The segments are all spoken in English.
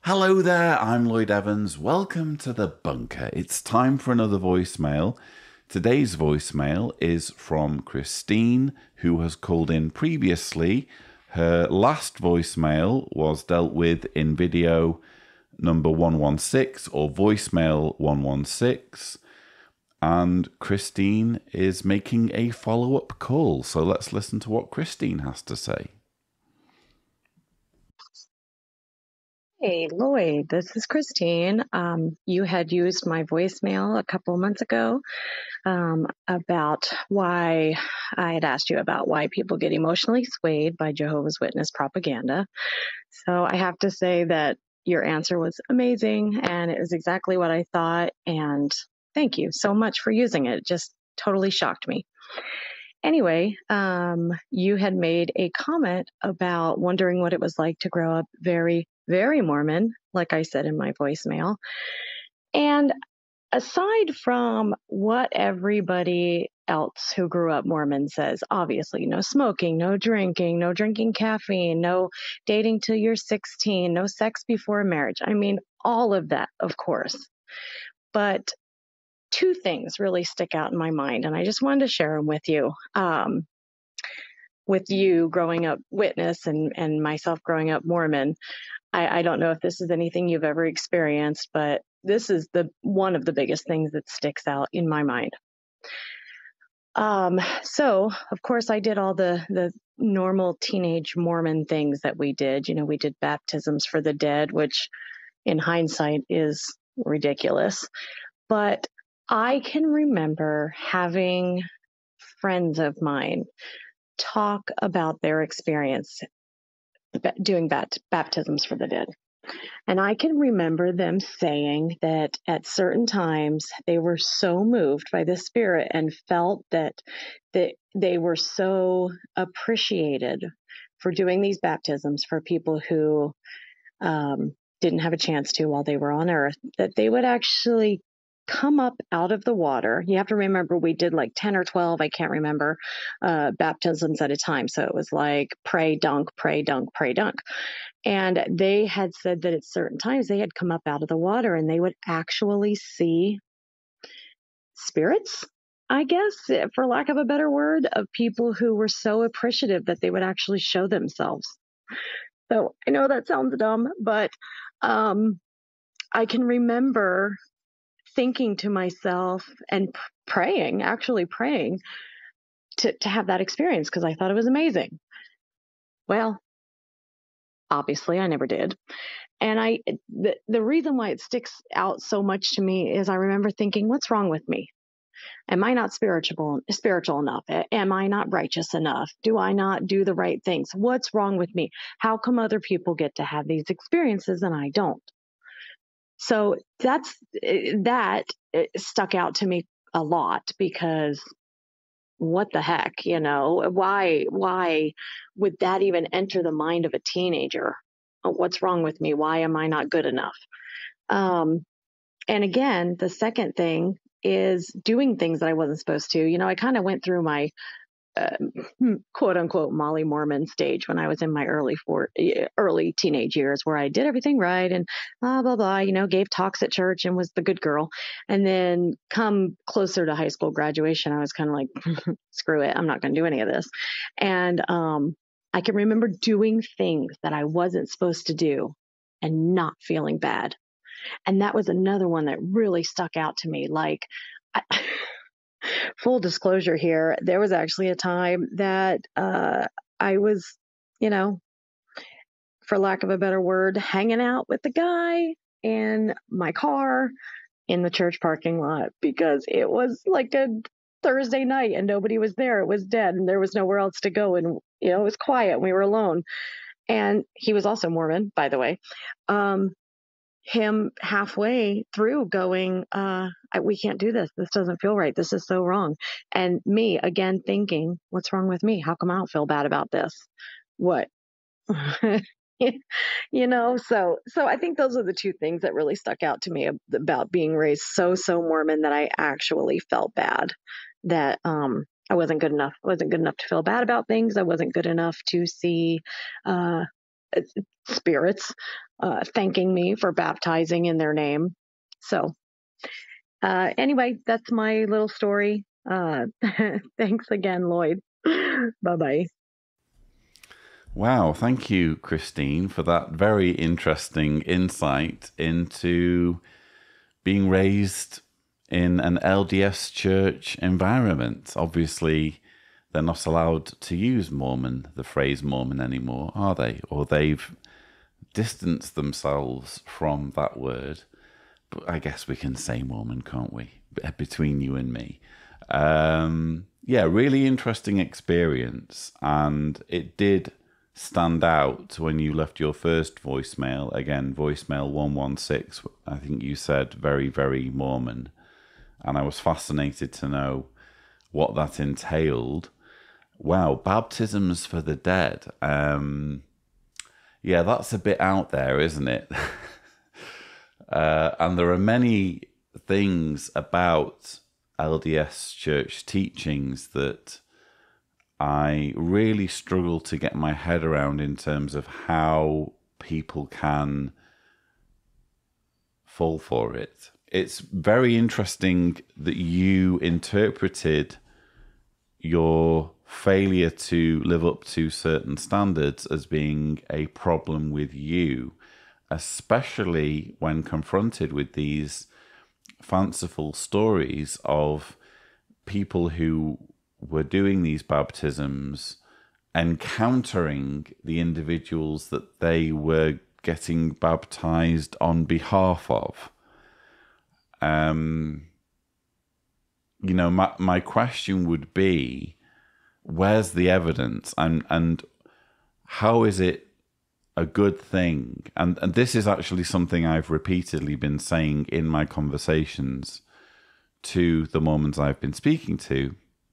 Hello there, I'm Lloyd Evans. Welcome to the bunker. It's time for another voicemail. Today's voicemail is from Christine, who has called in previously. Her last voicemail was dealt with in video number 116 or voicemail 116. And Christine is making a follow-up call. So let's listen to what Christine has to say. Hey, Lloyd, this is Christine. You had used my voicemail a couple of months ago about why I had asked you about why people get emotionally swayed by Jehovah's Witness propaganda. So I have to say that your answer was amazing and it was exactly what I thought. And thank you so much for using it. It just totally shocked me. Anyway, you had made a comment about wondering what it was like to grow up very, very Mormon, like I said in my voicemail. And aside from what everybody else who grew up Mormon says, obviously, no smoking, no drinking caffeine, no dating till you're 16, no sex before marriage. I mean, all of that, of course. But two things really stick out in my mind, and I just wanted to share them with you. With you growing up Witness and myself growing up Mormon, I don't know if this is anything you've ever experienced, but this is one of the biggest things that sticks out in my mind. So of course I did all the normal teenage Mormon things that we did. You know, we did baptisms for the dead, which in hindsight is ridiculous. But I can remember having friends of mine talk about their experience doing baptisms for the dead. And I can remember them saying that at certain times they were so moved by the Spirit and felt that they were so appreciated for doing these baptisms for people who didn't have a chance to while they were on earth, that they would actually come up out of the water. You have to remember we did like 10 or 12, I can't remember, baptisms at a time. So it was like pray, dunk, pray, dunk, pray, dunk. And they had said that at certain times they had come up out of the water and they would actually see spirits, I guess, for lack of a better word, of people who were so appreciative that they would actually show themselves. So I know that sounds dumb, but I can remember thinking to myself and actually praying to have that experience because I thought it was amazing. Well, obviously I never did. And the reason why it sticks out so much to me is I remember thinking, what's wrong with me? Am I not spiritual enough? Am I not righteous enough? Do I not do the right things? What's wrong with me? How come other people get to have these experiences and I don't? So that stuck out to me a lot because what the heck, you know, why would that even enter the mind of a teenager? What's wrong with me? Why am I not good enough? And again, the second thing is doing things that I wasn't supposed to. You know, I kind of went through my quote unquote Molly Mormon stage when I was in my early teenage years where I did everything right and blah, blah, blah, you know, gave talks at church and was the good girl. And then come closer to high school graduation, I was kind of like, screw it. I'm not going to do any of this. And I can remember doing things that I wasn't supposed to do and not feeling bad. And that was another one that really stuck out to me. Like, full disclosure here, there was actually a time that I was, you know, for lack of a better word, hanging out with the guy in my car in the church parking lot because it was like a Thursday night and nobody was there. It was dead and there was nowhere else to go. And, you know, it was quiet. We were alone. And he was also Mormon, by the way. Him halfway through going, we can't do this. This doesn't feel right. This is so wrong. And me again thinking, what's wrong with me? How come I don't feel bad about this? What? You know, so I think those are the two things that really stuck out to me about being raised so Mormon that I actually felt bad that I wasn't good enough. I wasn't good enough to feel bad about things. I wasn't good enough to see spirits. thanking me for baptizing in their name. So anyway, that's my little story. Thanks again, Lloyd. Bye-bye. Wow, thank you, Christine, for that very interesting insight into being raised in an LDS church environment. Obviously, they're not allowed to use Mormon, the phrase Mormon anymore, are they? Or they've distanced themselves from that word. But I guess we can say Mormon, can't we? Between you and me. Yeah, really interesting experience. And it did stand out when you left your first voicemail. Again, voicemail 116. I think you said very, very Mormon. And I was fascinated to know what that entailed. Wow, baptisms for the dead. Yeah, that's a bit out there, isn't it? And there are many things about LDS church teachings that I really struggle to get my head around in terms of how people can fall for it. It's very interesting that you interpreted your failure to live up to certain standards as being a problem with you, especially when confronted with these fanciful stories of people who were doing these baptisms encountering the individuals that they were getting baptized on behalf of. You know, my question would be, where's the evidence, and how is it a good thing? And this is actually something I've repeatedly been saying in my conversations to the Mormons I've been speaking to.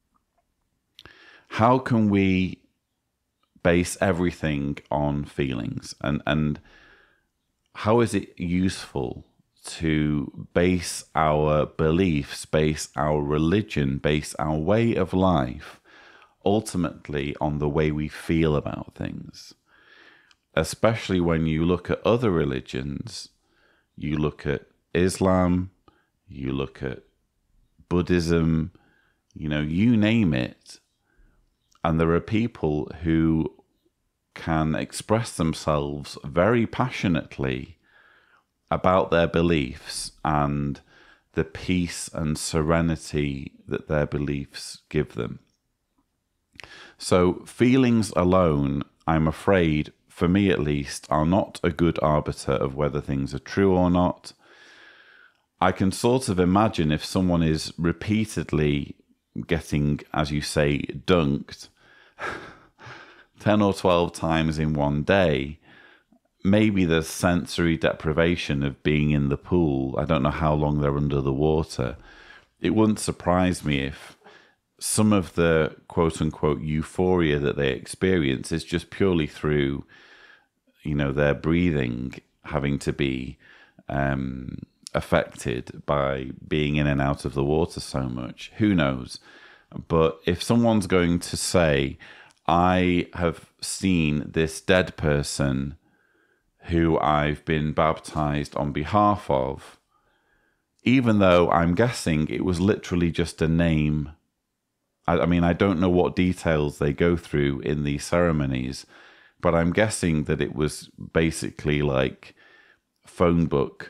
How can we base everything on feelings? And how is it useful to base our beliefs, base our religion, base our way of life ultimately on the way we feel about things? Especially when you look at other religions, you look at Islam, you look at Buddhism, you know, you name it. And there are people who can express themselves very passionately about their beliefs and the peace and serenity that their beliefs give them. So feelings alone, I'm afraid, for me at least, are not a good arbiter of whether things are true or not. I can sort of imagine if someone is repeatedly getting, as you say, dunked 10 or 12 times in one day, maybe there's sensory deprivation of being in the pool. I don't know how long they're under the water. It wouldn't surprise me if some of the quote-unquote euphoria that they experience is just purely through, you know, their breathing having to be affected by being in and out of the water so much. Who knows? But if someone's going to say, I have seen this dead person who I've been baptized on behalf of, even though I'm guessing it was literally just a name. I mean, I don't know what details they go through in these ceremonies, but I'm guessing that it was basically like phone book,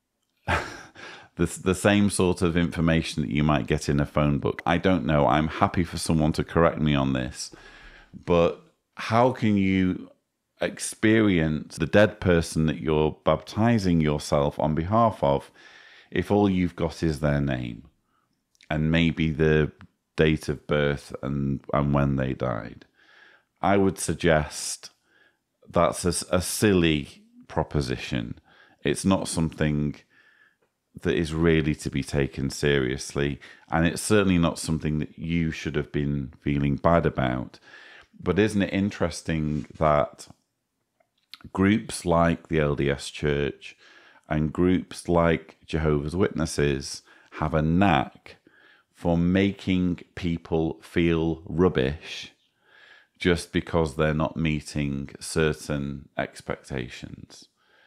the same sort of information that you might get in a phone book. I don't know. I'm happy for someone to correct me on this. But how can you experience the dead person that you're baptizing yourself on behalf of if all you've got is their name and maybe the date of birth and when they died? I would suggest that's a silly proposition. It's not something that is really to be taken seriously, and it's certainly not something that you should have been feeling bad about. But isn't it interesting that groups like the LDS Church and groups like Jehovah's Witnesses have a knack for making people feel rubbish just because they're not meeting certain expectations?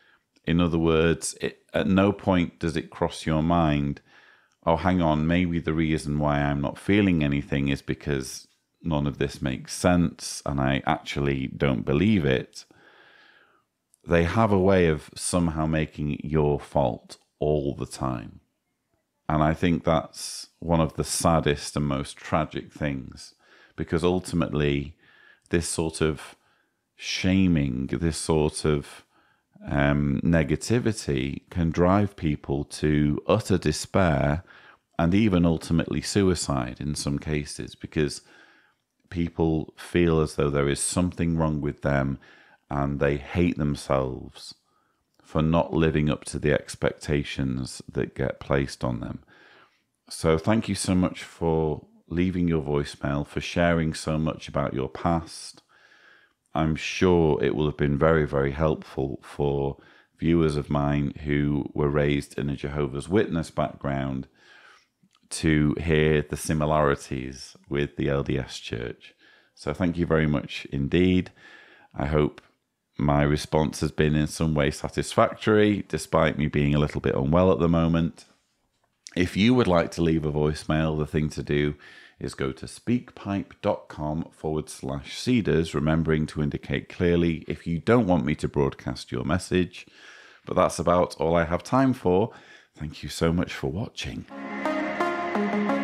In other words, at no point does it cross your mind, oh, hang on, maybe the reason why I'm not feeling anything is because none of this makes sense and I actually don't believe it. They have a way of somehow making it your fault all the time. And I think that's one of the saddest and most tragic things, because ultimately this sort of shaming, this sort of negativity can drive people to utter despair and even ultimately suicide in some cases, because people feel as though there is something wrong with them and they hate themselves for not living up to the expectations that get placed on them. So thank you so much for leaving your voicemail, for sharing so much about your past. I'm sure it will have been very, very helpful for viewers of mine who were raised in a Jehovah's Witness background to hear the similarities with the LDS Church. So thank you very much indeed. I hope my response has been in some way satisfactory, despite me being a little bit unwell at the moment. If you would like to leave a voicemail, the thing to do is go to speakpipe.com/Cedars, remembering to indicate clearly if you don't want me to broadcast your message. But that's about all I have time for. Thank you so much for watching.